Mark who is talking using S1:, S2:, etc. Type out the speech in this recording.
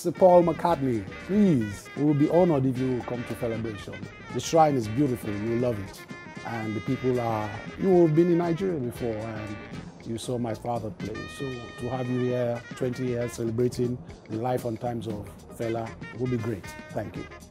S1: Sir Paul McCartney, please, we will be honored if you come to Felabration. The shrine is beautiful, you'll love it. And the people are, you have been in Nigeria before and you saw my father play. So to have you here, 20 years celebrating the life and times of Fela will be great. Thank you.